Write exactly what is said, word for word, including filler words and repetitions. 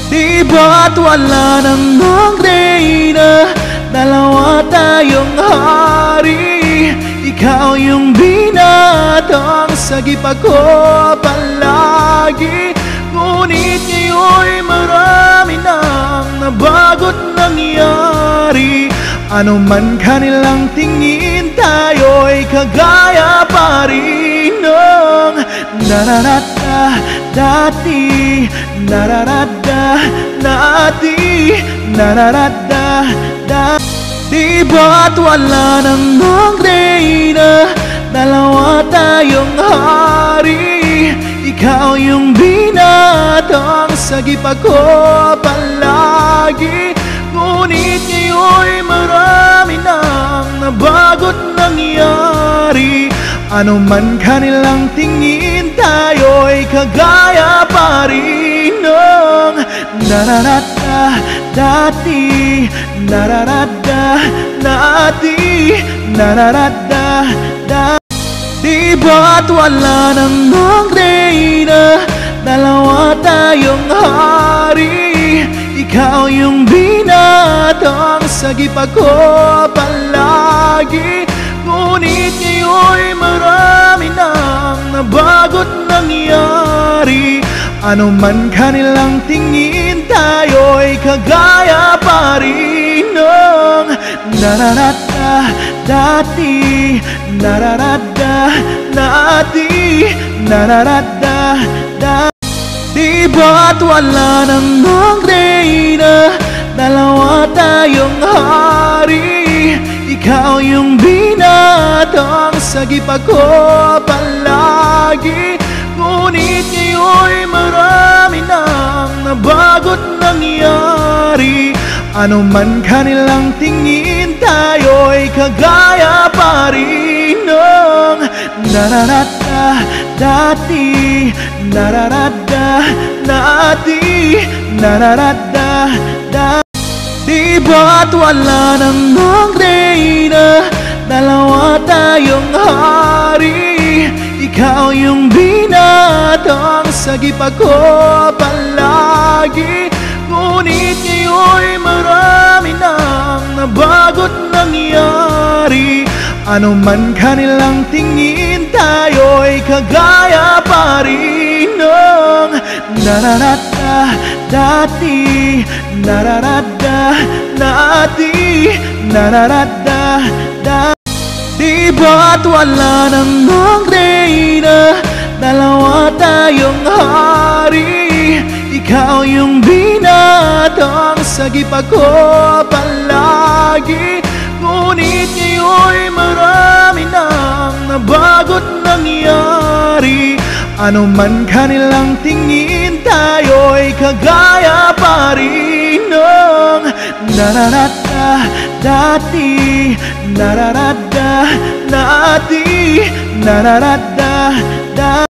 Di ba't wala namang reyna, dalawa tayong hari. Ikaw yung binatang sagip ako palagi. Ngunit ngayon'y marami nang nabago't nangyari. Ano man kanilang tingin, tayo'y kagaya pa rin ng nararata dati, nararata dati, nararata dati. Di ba't wala namang reyna, dalawa tayong hari. Ikaw yung binatang sagip ako palagi. Ngunit ngayon'y marami nang nabago't nangyari. Ano man kanilang tingin, tayo'y kagaya pa rin ng nararata dati, nararata dati, nararata dati. Di ba't wala namang reyna, dalawa tayong hari. Ikaw yung binatang sagip ako palagi. Ngunit ngayon'y marami nang nabago't nangyari. Ano man kanilang tingin, tayo'y kagaya pa rin ng nararata dati, nararata dati, nararata dati. Di ba't wala namang reyna, dalawa tayong hari. Ikaw yung binatang sagip ako palagi. Ngunit ngayon'y marami nang nabago't nangyari. Ano man kanilang tingin, tayo'y kagaya pa rin ng nararata dati, nararata dati, nararata dati. Di ba't wala namang reyna, dalawa tayong hari. Ikaw yung binatang sagip ako palagi. Ngunit ngayon'y marami nang nabago't nangyari. Ano man kanilang tingin, tayo'y kagaya pa rin ng nararata dati, nararata dati, nararata dati. Di ba't wala namang reyna, dalawa tayong hari. Ikaw yung binatang sagip ako palagi. Ngunit ngayon'y marami nang nabago't nangyari. Ano man kanilang tingin, tayo'y kagaya pa rin ng nararata dati, nararata dati, nararata dati.